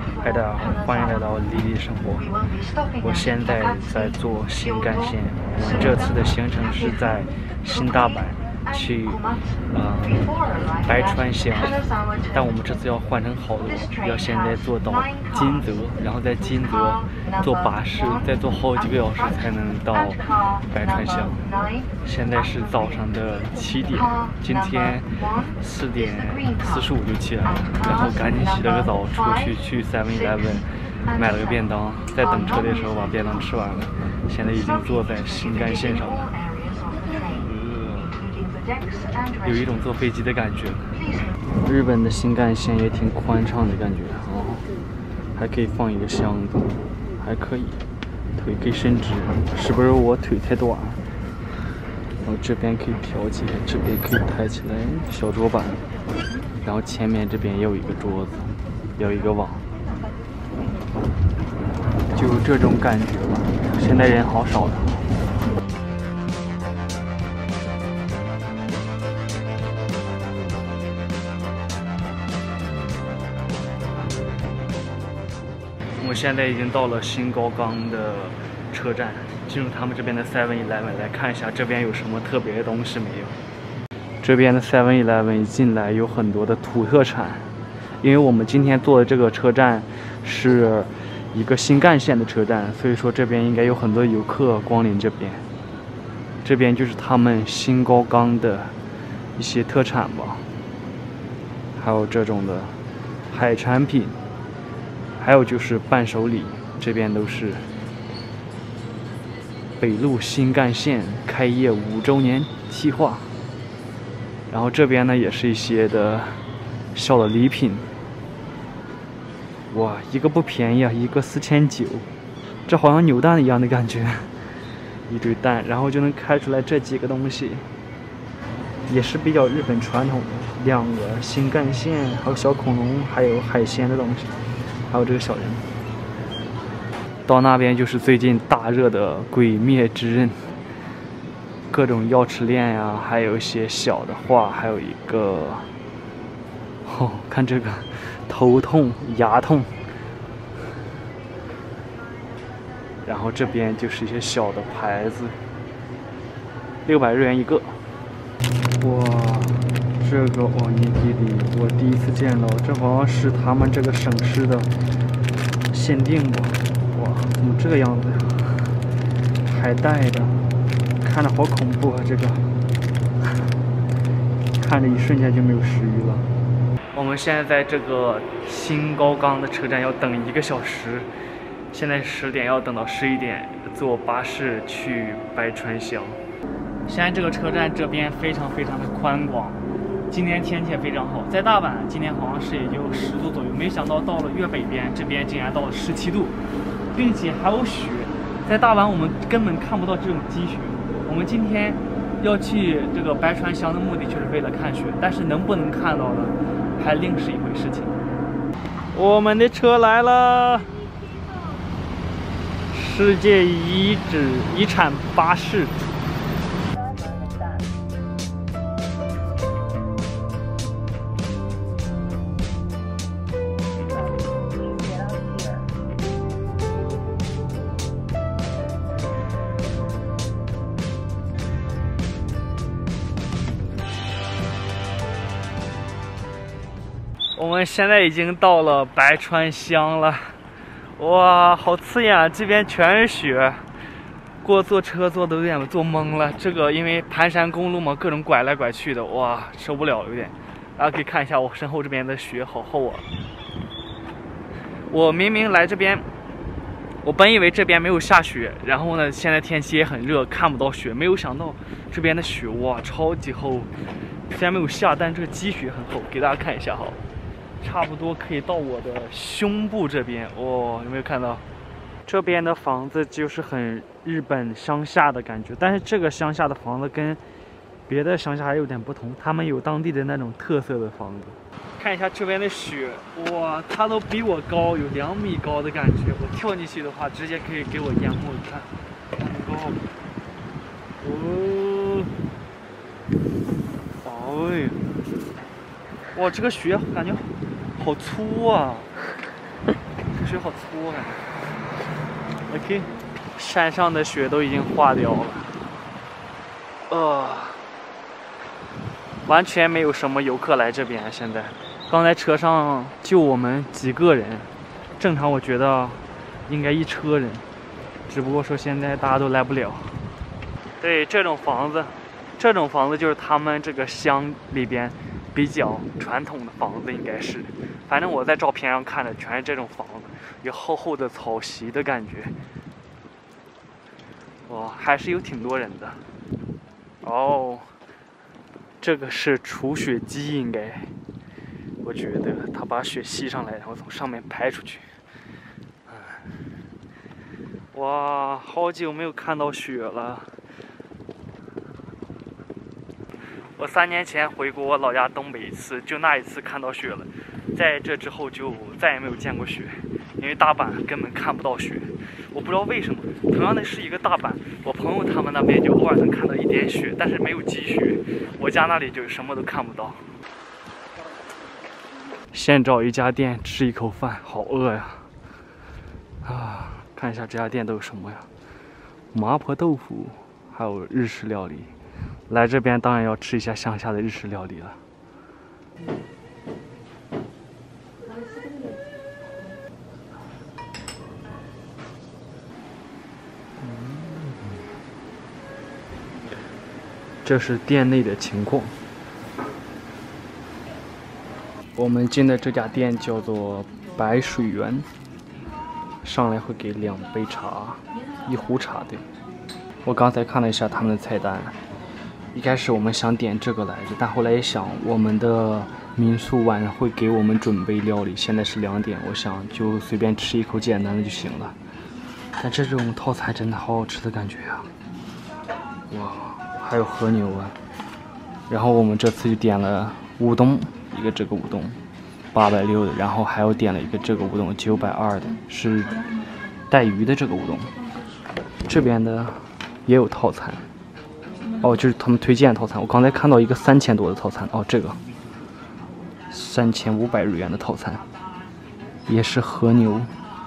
大家好，欢迎来到莉莉生活。我现在在坐新干线，我们这次的行程是在新大阪去白川乡，但我们这次要换成好多，要现在坐到金泽，然后在金泽坐巴士，再坐好几个小时才能到白川乡。现在是早上的7点，今天4点45就起来了，然后赶紧洗了个澡，出去 7-Eleven 买了个便当，在等车的时候把便当吃完了，现在已经坐在新干线上了。有一种坐飞机的感觉。日本的新干线也挺宽敞的感觉哦，还可以放一个箱子，还可以，腿可以伸直，是不是我腿太短？然后这边可以挑起来，这边可以抬起来，小桌板，然后前面这边也有一个桌子，有一个网，就这种感觉吧。现在人好少的。我现在已经到了新高冈的车站，进入他们这边的 7-Eleven 来看一下这边有什么特别的东西没有。这边的 7-Eleven 一进来有很多的土特产，因为我们今天坐的这个车站是一个新干线的车站，所以说这边应该有很多游客光临这边。这边就是他们新高冈的一些特产吧，还有这种的海产品。还有就是伴手礼，这边都是北陆新干线开业5周年计划。然后这边呢也是一些的小的礼品。哇，一个不便宜啊，一个4900，这好像扭蛋一样的感觉，一堆蛋，然后就能开出来这几个东西，也是比较日本传统的，2个新干线，还有小恐龙，还有海鲜的东西。还有这个小人，到那边就是最近大热的《鬼灭之刃》，各种钥匙链呀，还有一些小的画，还有一个，看这个，头痛、牙痛。然后这边就是一些小的牌子，600日元一个。哇！这个奥尼基里我第一次见到，这好像是他们这个省市的限定吧？哇，怎么这个样子呀？还带的，看着好恐怖啊！这个看着一瞬间就没有食欲了。我们现在在这个新高冈的车站要等1个小时，现在10点，要等到11点坐巴士去白川乡。现在这个车站这边非常的宽广。今天天气也非常好，在大阪今天好像是也就10度左右，没想到到了越北边这边竟然到了17度，并且还有雪。在大阪我们根本看不到这种积雪。我们今天要去这个白川乡的目的就是为了看雪，但是能不能看到呢，还另是一回事情。我们的车来了，世界遗产巴士。我们现在已经到了白川乡了，哇，好刺眼啊！这边全是雪，坐车坐都有点坐懵了。这个因为盘山公路嘛，各种拐来拐去的，哇，受不了有点。大家可以看一下我身后这边的雪好厚啊！我明明来这边，我本以为这边没有下雪，然后呢，现在天气也很热，看不到雪，没有想到这边的雪哇，超级厚。虽然没有下，但这个积雪很厚，给大家看一下哈。差不多可以到我的胸部这边哦，有没有看到？这边的房子就是很日本乡下的感觉，但是这个乡下的房子跟别的乡下还有点不同，他们有当地的那种特色的房子。看一下这边的雪，哇，它都比我高，有2米高的感觉。我跳进去的话，直接可以给我淹没。看，很高。哦，哎，哇，这个雪感觉好粗啊！ 雪好粗啊。OK， 山上的雪都已经化掉了。完全没有什么游客来这边。现在，刚才车上就我们几个人，正常我觉得应该一车人，只不过说现在大家都来不了。对，这种房子就是他们这个乡里边比较传统的房子，应该是。反正我在照片上看的全是这种房子，有厚厚的草席的感觉。哇，还是有挺多人的。哦，这个是除雪机，应该，我觉得他把雪吸上来，然后从上面排出去。哇，好久没有看到雪了。我3年前回过我老家东北一次，就那一次看到雪了，在这之后就再也没有见过雪，因为大阪根本看不到雪，我不知道为什么。同样的是一个大阪，我朋友他们那边就偶尔能看到一点雪，但是没有积雪，我家那里就什么都看不到。先找一家店吃一口饭，好饿呀！啊，看一下这家店都有什么呀？麻婆豆腐，还有日式料理。来这边当然要吃一下乡下的日式料理了。这是店内的情况。我们进的这家店叫做白水园，上来会给2杯茶，1壶茶。对，我刚才看了一下他们的菜单。一开始我们想点这个来着，但后来一想，我们的民宿晚上会给我们准备料理，现在是2点，我想就随便吃一口简单的就行了。但这种套餐真的好好吃的感觉啊！哇，还有和牛啊！然后我们这次就点了乌冬，一个这个乌冬860的，然后还有点了一个这个乌冬920的，是带鱼的这个乌冬。这边的也有套餐。哦，就是他们推荐套餐。我刚才看到一个3000多的套餐，哦，这个3500日元的套餐，也是和牛。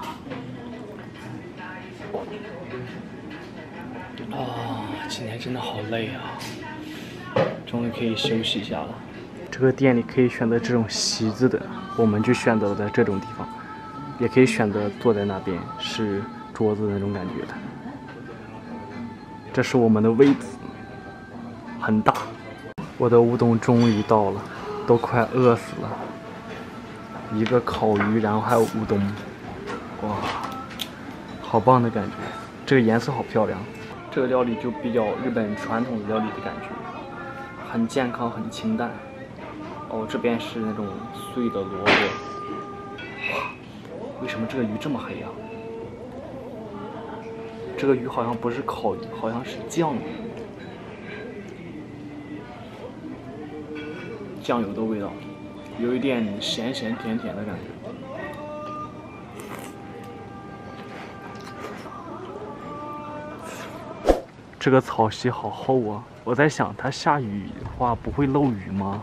哦，今天真的好累啊，终于可以休息一下了。这个店里可以选择这种席子的，我们就选择在这种地方，也可以选择坐在那边是桌子的那种感觉的。这是我们的位置。很大，我的乌冬终于到了，都快饿死了。一个烤鱼，然后还有乌冬，哇，好棒的感觉！这个颜色好漂亮。这个料理就比较日本传统的料理的感觉，很健康，很清淡。哦，这边是那种碎的萝卜。哇，为什么这个鱼这么黑呀？这个鱼好像不是烤鱼，好像是酱鱼。酱油的味道，有一点咸咸甜甜的感觉。这个草席好厚啊！我在想，它下雨的话不会漏雨吗？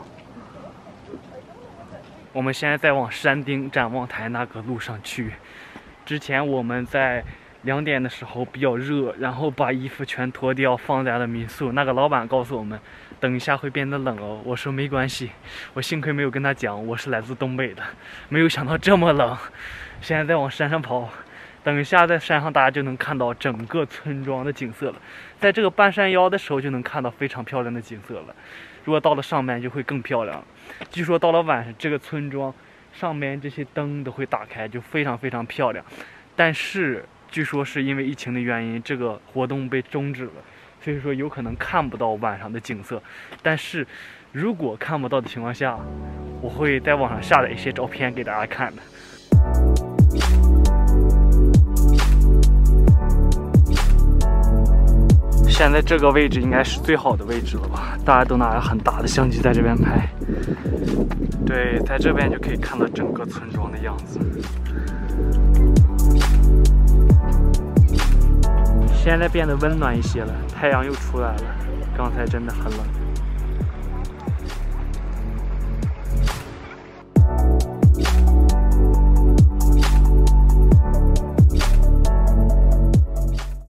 我们现在在往山顶展望台那个路上去。之前我们在2点的时候比较热，然后把衣服全脱掉放在了民宿。那个老板告诉我们，等一下会变得冷哦。我说没关系，我幸亏没有跟他讲我是来自东北的，没有想到这么冷。现在在往山上跑，等一下在山上大家就能看到整个村庄的景色了。在这个半山腰的时候就能看到非常漂亮的景色了，如果到了上面就会更漂亮。据说到了晚上，这个村庄上面这些灯都会打开，就非常非常漂亮。但是据说是因为疫情的原因，这个活动被终止了，所以说有可能看不到晚上的景色。但是如果看不到的情况下，我会在网上下载一些照片给大家看的。现在这个位置应该是最好的位置了吧？大家都拿着很大的相机在这边拍。对，在这边就可以看到整个村庄的样子。现在变得温暖一些了，太阳又出来了，刚才真的很冷。